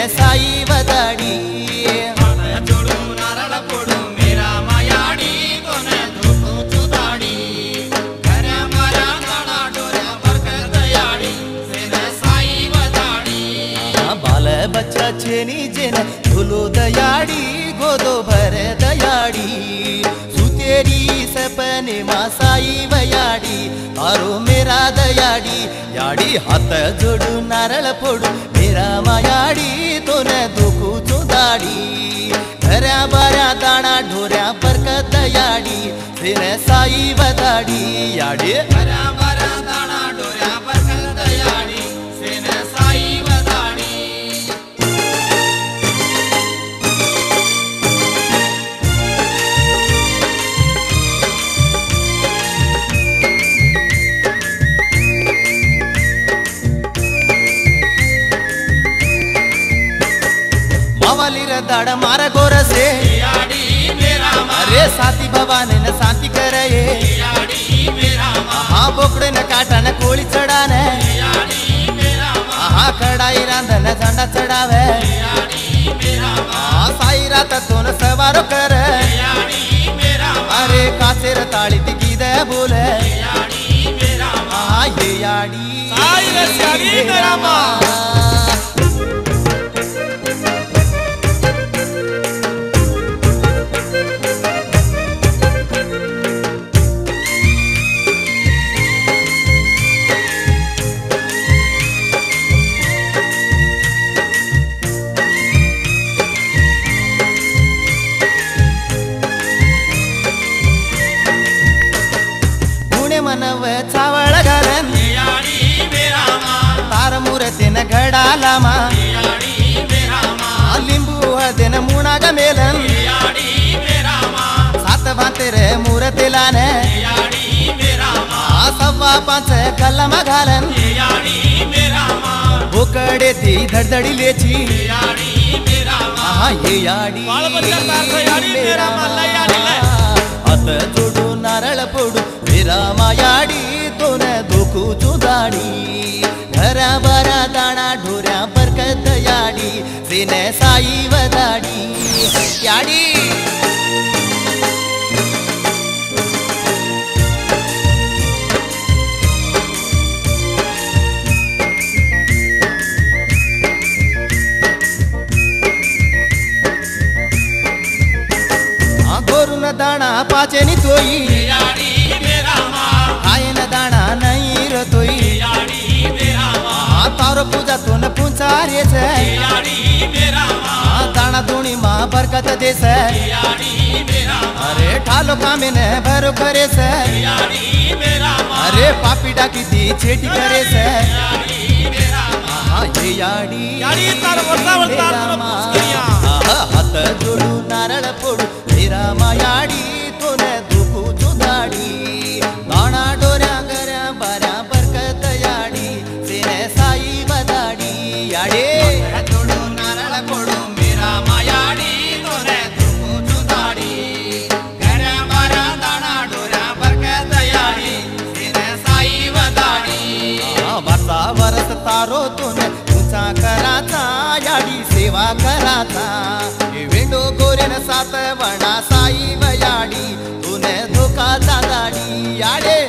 सिने साई वदाडी जोडू नारळ फोडू मेरा मायाडी तोने धोको चुदाडी घरा मारा गाडा डोऱ्या बरकत याडी सिने साई वदाडी बाल बच्चा छेनी जेन झूलो दयाडी गोदो भर दयाडी सुतेरी सपने मा साई वयाडी तारो मेरा दयाडी याडी हाथ जोडू नारळ फोडू मेरा मायाडी तोने धोको चुदाडी घरा बारा दाणा ढोऱ्या बरकत याडी सिने साई वदाडी याडी घरा बारा दाणा डोऱ्या बरकत याडी सिने साई वदाडी मावालीर दाड मारा गोरसे याडी मेरा अरे साथी भवाने न शांति करे याडी मेरा हाँ बोकड़े न काटा न कोली चढ़ाने याडी मेरा हाँ कड़ाई रांधन झंडा चढ़ावे याडी मेरा हाँ साई रात तो न सवारो करे याडी मेरा अरे कासेर ताली दिखी दे बोले याडी मेरा हाँ ये याडी साई रस्याडी मेरा माँ मनव चावळ घालन याडी मेरा माँ तार मूर्तीन घडाला मा याडी मेरा माँ लिंबू हळदेन मुणाग मेलन याडी मेरा माँ सात भातेर मूर्तीला ने याडी मेरा माँ सव्वा पाच कलमा घालन याडी मेरा माँ बोकडे ती धडधडी लेची याडी मेरा माँ ये याडी मेरा माँ याडी हात जोडू नारळ फोडू मेरा मायाडी तोने धोको चुदाडी घरा बारा दाणा ढोऱ्या बरकत याडी सिने साई वदाडी याडी गोरुन दाणा पाचेनी तोई याडी मेरा माँ आयन दाणा नहीं रतोई याडी मेरा माँ तारो पूजा तोन पुंचारे से याडी मेरा माँ दाणा दोणी माँ बरकत दे से याडी मेरा माँ अरे ठालो कामे ने भरो करे से याडी मेरा माँ अरे पापी डाकी दी छेटी करे से याडी मेरा माँ ये याडी याडी तार वर्षा हात जोडू नारळ फोडू मेरा मायाडी तोने धोको चुदाडी दाणा डोऱ्या गऱ्या बाऱ्या बरकत याडी सिने साई वदाडी याडी जोडू नारळ फोडू मेरा मायाडी तोने धोको चुदाडी घरा बारा दाणा डोऱ्या बरकत याडी सिने साई वदाडी वर्षा वरस तारो तोने तुझा कराचा याडी सेवा कराचा वेंडो गोरेन सात वणा साई वयाडी तूने धोका दादाडी याडे